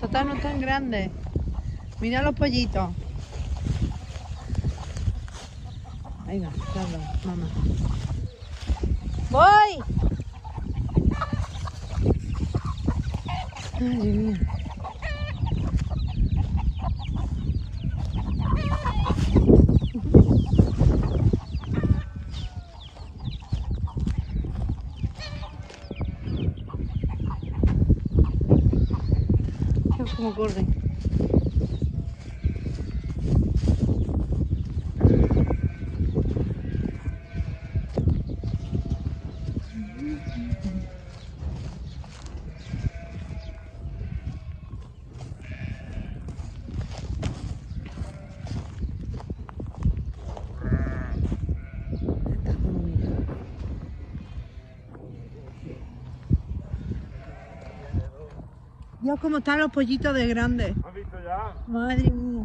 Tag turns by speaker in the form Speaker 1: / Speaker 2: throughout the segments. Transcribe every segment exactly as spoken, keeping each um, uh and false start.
Speaker 1: están, no están grandes. Mira los pollitos. Ahí va, claro, mamá. ¡Voy! Ay, Dios mío. Dios, cómo corre. Dios, cómo están los pollitos de grandes.
Speaker 2: ¿Has visto ya?
Speaker 1: Madre mía.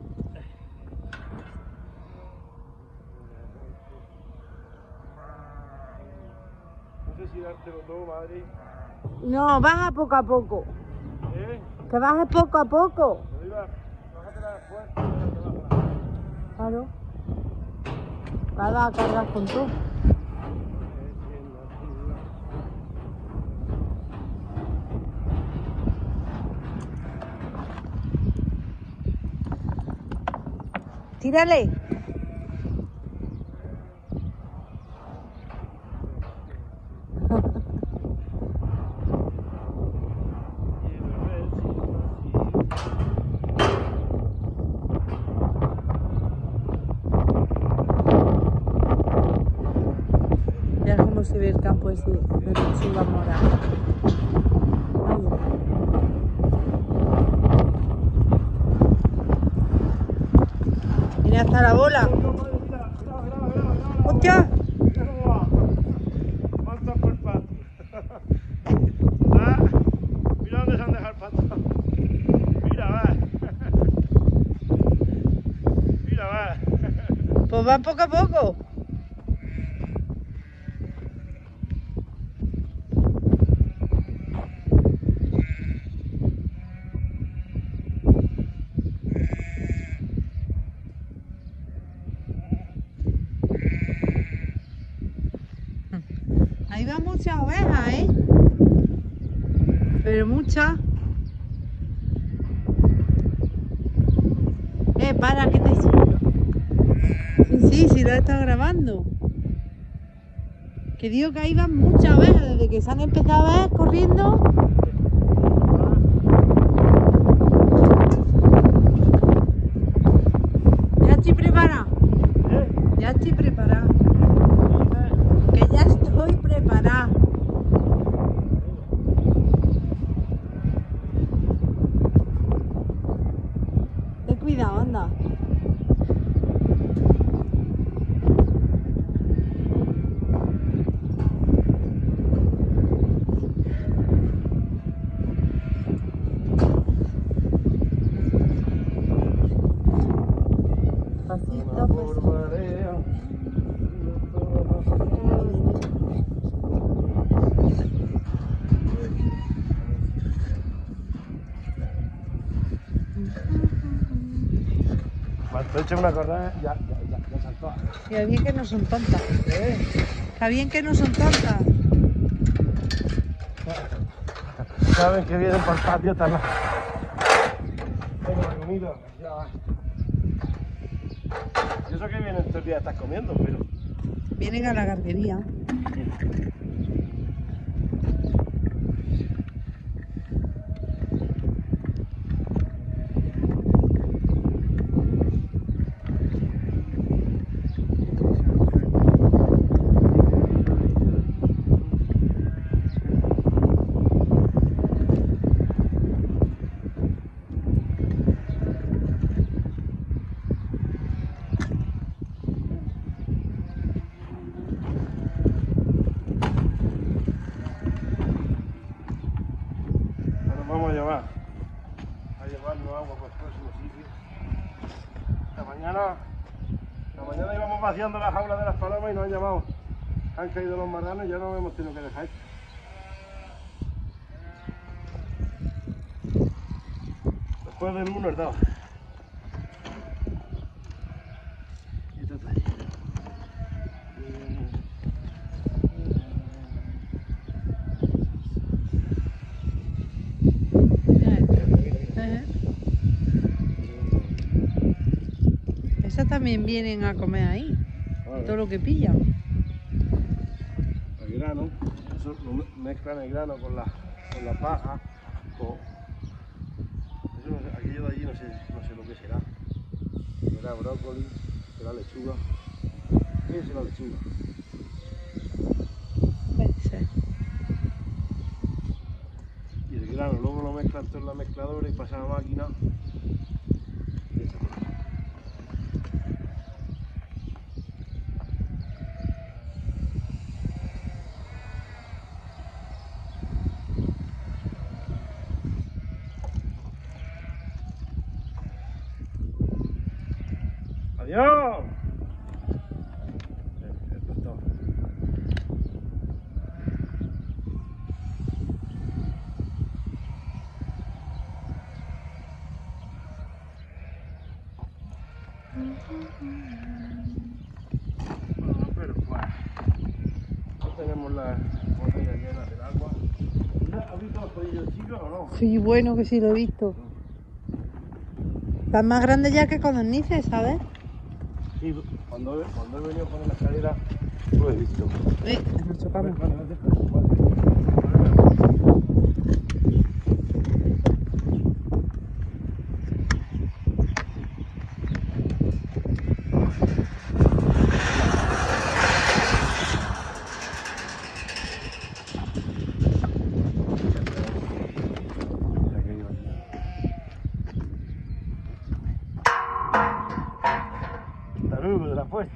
Speaker 2: No sé si dártelo todo, madre.
Speaker 1: No, baja poco a poco.
Speaker 2: ¿Eh?
Speaker 1: Que bajes poco a poco.
Speaker 2: Te digo, bájatela después y ya te bajarás.
Speaker 1: Claro. Vas a cargar con tú. Tírale. Mira cómo se ve el campo ese de lechuga morada. Mira hasta la bola. ¡Hostia!
Speaker 2: Mira cómo va. Falta por el pato. Ah, mira dónde se han dejado el pato. Mira, va. Mira, va.
Speaker 1: Pues va poco a poco. Ahí van muchas ovejas, ¿eh? Pero muchas. Eh, para, que te... Sí, sí, sí, lo he estado grabando. Que digo que ahí van muchas ovejas, desde que se han empezado a ver corriendo. Ya estoy preparada.
Speaker 2: ¿Eh?
Speaker 1: Ya estoy preparada. Que ya estoy preparada. Ten cuidado, anda. Pasito,
Speaker 2: Por
Speaker 1: pasito.
Speaker 2: marea. Cuando eche una correa, ya, ya, ya, ya saltó.
Speaker 1: Qué bien que no son tontas.
Speaker 2: ¿Eh?
Speaker 1: Está bien que no son tontas.
Speaker 2: Saben que vienen por el patio también. Tengo la comida, ya va. Yo sé que vienen todo el día estás comiendo, pero...
Speaker 1: Vienen a la gardería.
Speaker 2: Vamos a llevar a llevarnos agua para el próximo sitio. Esta mañana, esta mañana íbamos vaciando las jaulas de las palomas y nos han llamado. Han caído los marranos y ya no hemos tenido que dejar esto. Después del uno, el dos. Y esto está ahí.
Speaker 1: Esas también vienen a comer ahí,
Speaker 2: Vale.
Speaker 1: todo lo que pillan.
Speaker 2: El grano, eso lo mezclan el grano con la, con la paja. Con... Eso no sé, aquello de allí no sé, no sé lo que será. Será brócoli, será lechuga. ¿Qué será lechuga?
Speaker 1: Puede ser.
Speaker 2: Y el grano luego lo mezclan todo en la mezcladora y pasa a la máquina. Y esto. ¡Adiós! El, el pastor. Bueno, pero pues, no tenemos las botellas llenas del agua. ¿Has visto los polillos chicos o no?
Speaker 1: Sí, bueno que sí lo he visto. Están más grandes ya que codornices, ¿sabes?
Speaker 2: Sí, cuando he, cuando he venido por la escalera lo he visto.
Speaker 1: Eh, nos chocamos.
Speaker 2: Vale, vale, vale. Tarugo de la puesta.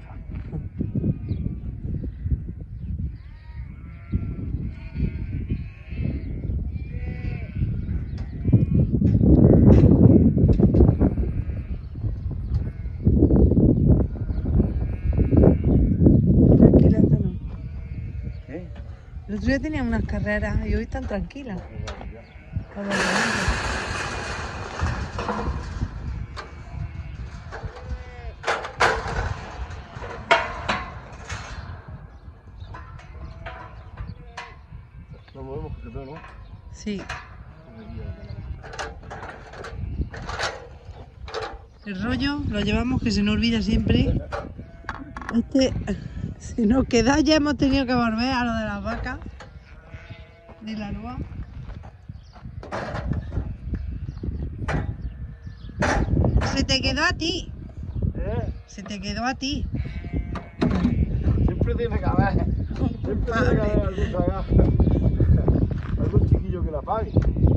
Speaker 1: Tranquila, esta no.
Speaker 2: ¿Qué?
Speaker 1: El otro día tenían unas carreras y hoy están tranquilas. Cada domingo.
Speaker 2: Nos movemos que todo, ¿no?
Speaker 1: Sí. El rollo lo llevamos, que se nos olvida siempre. Este, si nos queda, ya hemos tenido que volver a lo de las vacas. De la lua. Se te quedó a ti.
Speaker 2: ¿Eh?
Speaker 1: Se te quedó a ti.
Speaker 2: Siempre tiene que haber. Siempre tiene que haber algún sagaz. Algún chiquillo que la pague.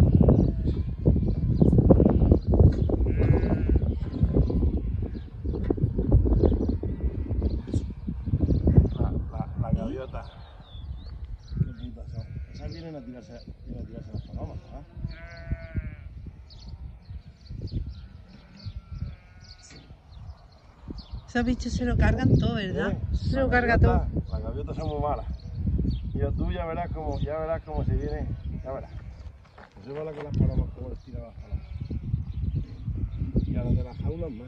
Speaker 2: La, la, la gaviota. Qué putas son. Esas vienen a tirarse, vienen a tirarse las palomas, ¿verdad?
Speaker 1: Esos bichos se lo cargan todo, ¿verdad?
Speaker 2: ¿Eh?
Speaker 1: Se
Speaker 2: La
Speaker 1: lo carga
Speaker 2: gaviota-
Speaker 1: todo.
Speaker 2: Las gaviotas son muy malas. Y tú ya verás cómo, ya verás cómo se viene. Ya verás. Observa con las palomas, cómo les tira las palomas. Y a las de las jaulas más.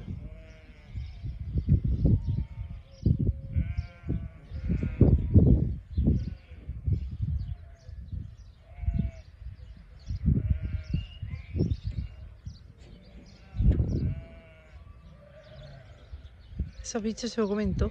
Speaker 1: Esos bichos se lo comen todo.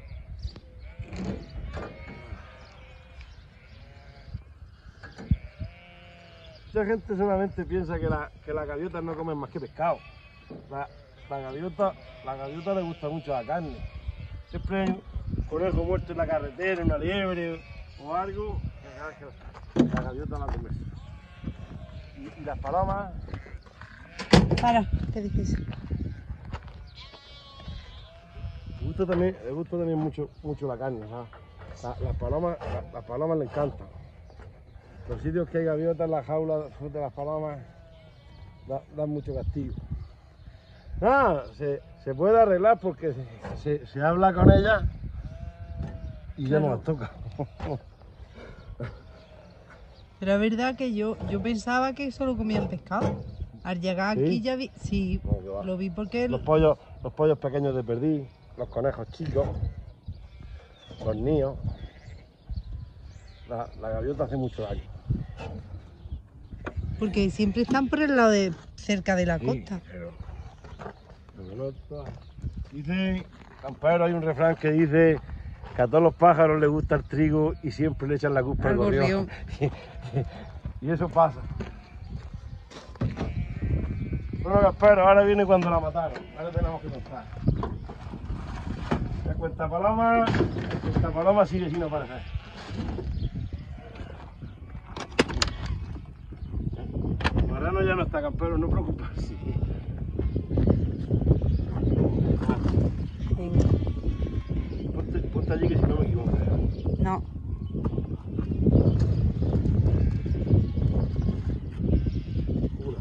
Speaker 2: Mucha gente solamente piensa que, la, que las gaviotas no comen más que pescado. La, la, gaviota, la gaviota le gusta mucho la carne. Siempre hay un conejo muerto en la carretera, una liebre o algo, que sabes que la gaviota la come. Y, y las palomas,
Speaker 1: Para, qué difícil.
Speaker 2: le gusta también, le gusta también mucho, mucho la carne, ¿sabes? La, las, palomas, la, las palomas le encantan. Los sitios que hay gaviotas, las jaulas de las palomas, da, dan mucho castigo. Nada, se, se puede arreglar porque se, se, se habla con ellas y ya
Speaker 1: Claro.
Speaker 2: no las toca.
Speaker 1: Pero es verdad que yo, yo pensaba que solo comían pescado. Al llegar
Speaker 2: ¿Sí?
Speaker 1: aquí ya vi, sí,
Speaker 2: No, que va.
Speaker 1: lo vi porque
Speaker 2: Los pollos, los pollos pequeños de perdiz, los conejos chicos, los niños. La, la gaviota hace mucho daño.
Speaker 1: porque siempre están por el lado de cerca de la
Speaker 2: Sí,
Speaker 1: costa.
Speaker 2: pero, pero no está. Dice, campero, hay un refrán que dice que a todos los pájaros les gusta el trigo y siempre le echan la culpa al
Speaker 1: Al
Speaker 2: gorrión. Y eso pasa. Bueno, campero, ahora viene cuando la mataron. Ahora tenemos que contar. La cuenta paloma, la cuenta paloma sigue sin aparecer. Marano ya no está, campero, no preocuparse.
Speaker 1: Venga.
Speaker 2: Ponte, ponte allí que si no me equivoco. ¿eh?
Speaker 1: No.
Speaker 2: Una.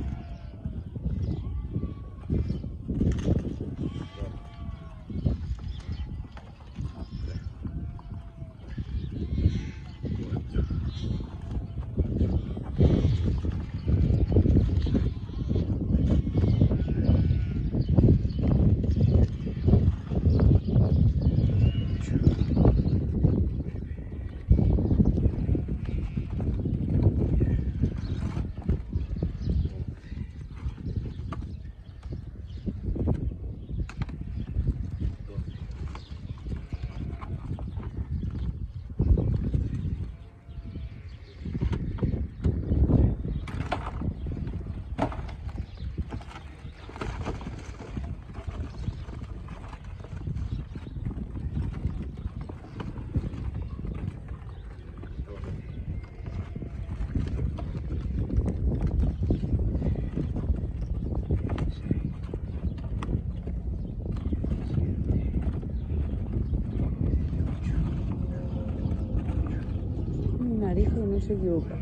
Speaker 1: Mi nariz no se equivoca.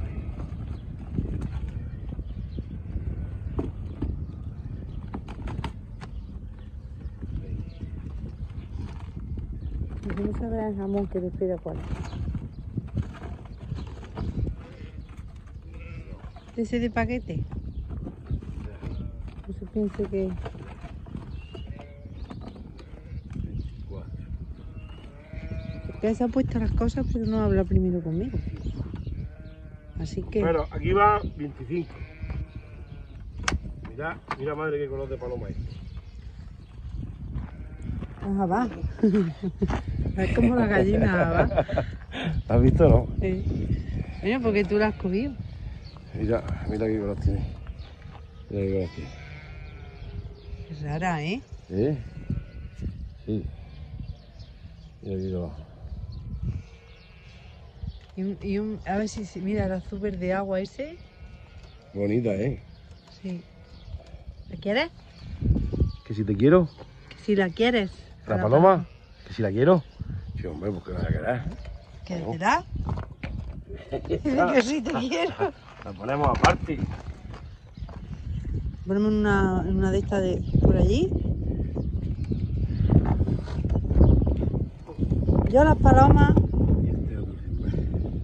Speaker 1: Y no sabrá el jamón que le espera cuál. ¿Ese de paquete? No se piense que... Ya se ha puesto las cosas, pero no habla primero conmigo. Así que...
Speaker 2: Pero aquí va veinticinco. Mira, mira madre qué color de paloma es.
Speaker 1: Ajá, va. Es como la gallina, va.
Speaker 2: ¿Has visto, no?
Speaker 1: Sí. Bueno, porque tú la has cogido.
Speaker 2: Mira, mira qué color tiene. Mira qué color tiene.
Speaker 1: Es rara, ¿eh?
Speaker 2: ¿Eh? Sí. Mira qué color.
Speaker 1: Y un, y un, a ver si, si mira el azul verde agua ese.
Speaker 2: Bonita, ¿eh?
Speaker 1: Sí. ¿La quieres?
Speaker 2: Que si te quiero.
Speaker 1: Que si la quieres.
Speaker 2: ¿La
Speaker 1: Para
Speaker 2: paloma? Que si la quiero. Sí, hombre, pues que la voy a querer.
Speaker 1: ¿Qué
Speaker 2: No.
Speaker 1: será? Dice que sí te quiero.
Speaker 2: La ponemos aparte.
Speaker 1: Ponemos en una, en una de estas de por allí. Yo las palomas.
Speaker 2: Y este otro siempre.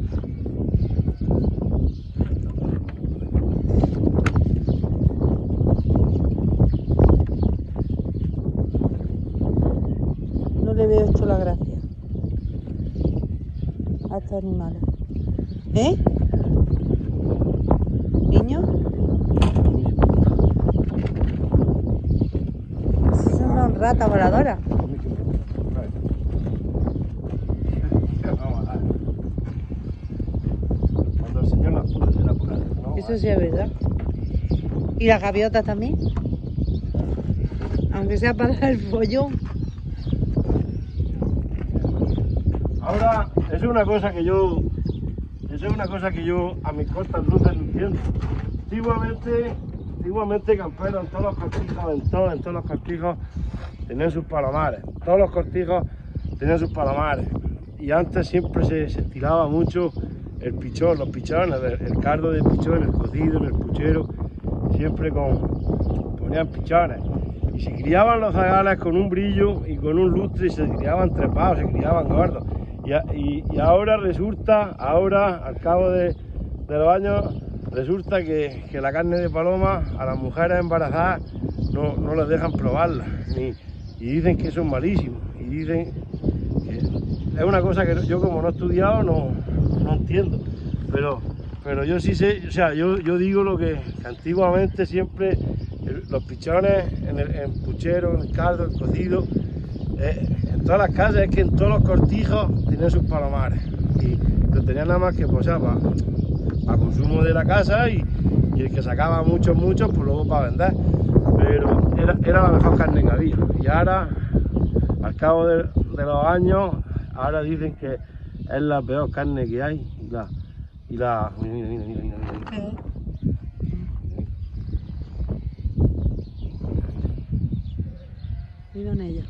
Speaker 1: No le veo esto la gracia a estos animales. ¿Eh? ¿Niño? Esas son ratas voladoras.
Speaker 2: Cuando el señor las puso será por ahí, ¿no?
Speaker 1: Eso sí es verdad. ¿Y la gaviota también? Aunque sea para dar el follón.
Speaker 2: Ahora, eso es una cosa que yo, eso es una cosa que yo a mis cortas luces no entiendo. Antiguamente, antiguamente camperos en todos los cortijos, en todos, en todos los cortijos tenían sus palomares. Todos los cortijos tenían sus palomares. Y antes siempre se, se estilaba mucho el pichón, los pichones, el, el caldo de pichón, el cocido, en el puchero, siempre con, ponían pichones. Y se criaban los zagales con un brillo y con un lustre y se criaban trepados, se criaban gordos. Y, y, y ahora resulta, ahora al cabo de, de los años, resulta que, que la carne de paloma a las mujeres embarazadas no, no les dejan probarla, ni, y dicen que son malísimos, y dicen que es una cosa que yo como no he estudiado no, no entiendo, pero, pero yo sí sé, o sea, yo, yo digo lo que, que antiguamente siempre los pichones en, el, en puchero, en el caldo, en cocido, eh, en todas las casas, es que en todos los cortijos tenían sus palomares y lo tenían nada más que posar para, para consumo de la casa y, y el que sacaba muchos, muchos, pues luego para vender, pero era, era la mejor carne que había. Y ahora, al cabo de, de los años, ahora dicen que es la peor carne que hay y la... Y la mira, mira, mira, mira, mira, mira.
Speaker 1: Mira en ella.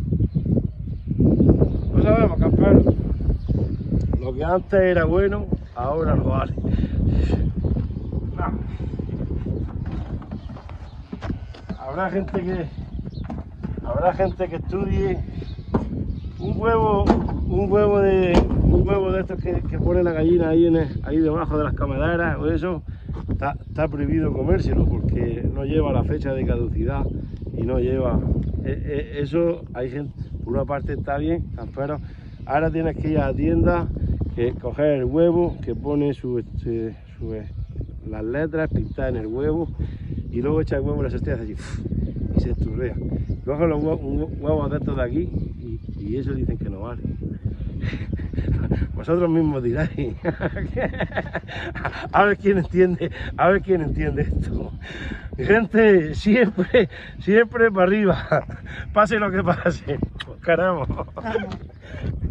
Speaker 2: No sabemos, campero. Lo que antes era bueno, ahora no vale. No. Habrá gente que habrá gente que estudie un huevo, un huevo de un huevo de estos que, que pone la gallina ahí en el, ahí debajo de las camadaras o eso, está, está prohibido comérselo porque no lleva la fecha de caducidad y no lleva eh, eh, eso. Hay gente, por una parte está bien, pero ahora tienes que ir a la tienda, que coger el huevo, que pone su, su, su, las letras pintadas en el huevo y luego echa el huevo en las estrellas así y se esturrea. Coge los huevos, huevos de estos de aquí y, y eso dicen que no vale. Vosotros mismos diráis. A ver quién entiende, a ver quién entiende esto. Gente, siempre, siempre para arriba, pase lo que pase. Caramba.